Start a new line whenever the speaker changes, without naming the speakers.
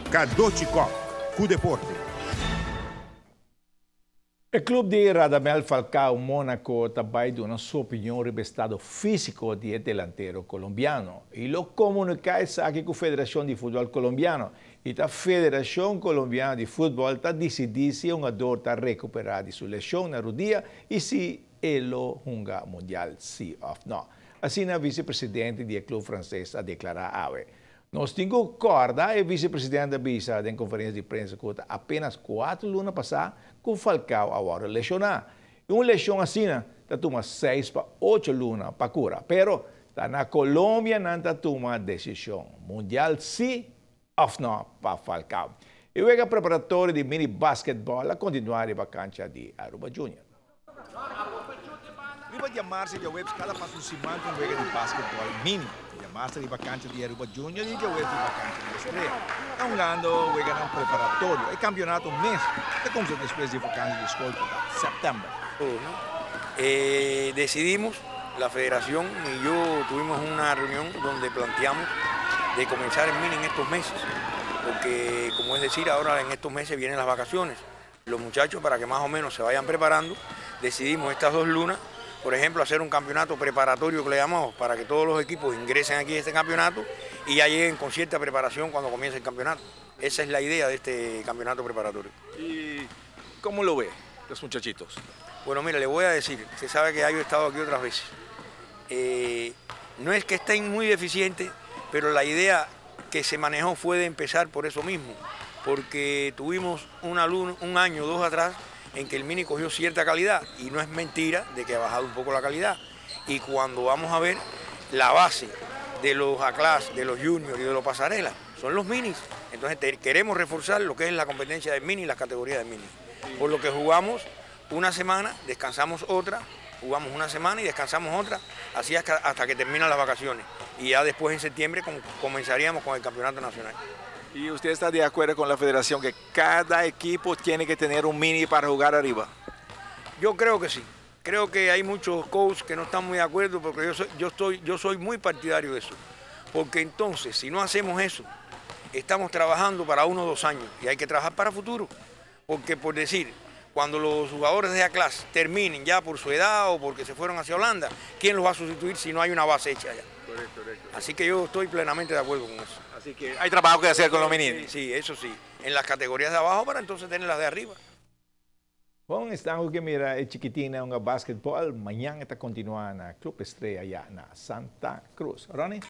Kadochikov, com deporte.
O clube de Radamel Falcao Mónaco também deu sua opinião sobre o estado físico do delantero colombiano. E lo comunica aqui com a Federação de Futebol Colombiano. E a Federação Colombiana de Futebol está decidindo se o jogador está recuperado de sua lesão na rodilha e se ele joga mundial, sim ou não. Assim, a vice-presidente do clube francês a declarar ave. Nós temos corda e vice-presidente avisa em conferência de imprensa que apenas 4 lunas passadas com Falcao agora lesionado. E uma lesão assim, está toma 6 para 8 lunas para curar. Pero na Colômbia não está tomando decisão mundial sim ou não para Falcao. E o preparatório de mini basquetebol a continuar a cancha de Aruba Junior.
Riba llamarse ya webs cada paso simán con juega de básquetbol mini. Llamarse riba cancha de Aruba Junior y ya webs riba cancha de Estrella. A un lado juega un preparatorio. El campeonato un mes. ¿Qué comienza después de vacaciones de escuela? Septiembre.
Decidimos, la federación y yo tuvimos una reunión donde planteamos de comenzar el mini en estos meses. Porque, como es decir, ahora en estos meses vienen las vacaciones. Los muchachos, para que más o menos se vayan preparando, decidimos estas 2 lunas, por ejemplo, hacer un campeonato preparatorio que le llamamos para que todos los equipos ingresen aquí a este campeonato y ya lleguen con cierta preparación cuando comience el campeonato. Esa es la idea de este campeonato preparatorio.
¿Y cómo lo ve los muchachitos?
Bueno, mira, le voy a decir, se sabe que yo he estado aquí otras veces. No es que estén muy deficientes, pero la idea que se manejó fue de empezar por eso mismo, porque tuvimos un año o 2 atrás en que el mini cogió cierta calidad y no es mentira de que ha bajado un poco la calidad. Y cuando vamos a ver la base de los A-Class, de los juniors y de los pasarelas, son los minis. Entonces queremos reforzar lo que es la competencia del mini y las categorías del mini. Por lo que jugamos una semana, descansamos otra, jugamos una semana y descansamos otra, así hasta que terminan las vacaciones. Y ya después en septiembre comenzaríamos con el campeonato nacional.
¿Y usted está de acuerdo con la federación que cada equipo tiene que tener un mini para jugar arriba?
Yo creo que sí. Creo que hay muchos coaches que no están muy de acuerdo porque yo soy muy partidario de eso. Porque entonces, si no hacemos eso, estamos trabajando para 1 o 2 años y hay que trabajar para futuro. Porque por decir, cuando los jugadores de A-Class terminen ya por su edad o porque se fueron hacia Holanda, ¿quién los va a sustituir si no hay una base hecha allá?
Correcto.
Así que yo estoy plenamente de acuerdo con eso.
Así que hay trabajo que hacer con los meninos.
Sí, eso sí. En las categorías de abajo para entonces tener las de arriba.
Bom, estamos que mira, é chiquitina, basquetebol. Mañana está continuando na Club Estrella, allá na Santa Cruz. Ronnie?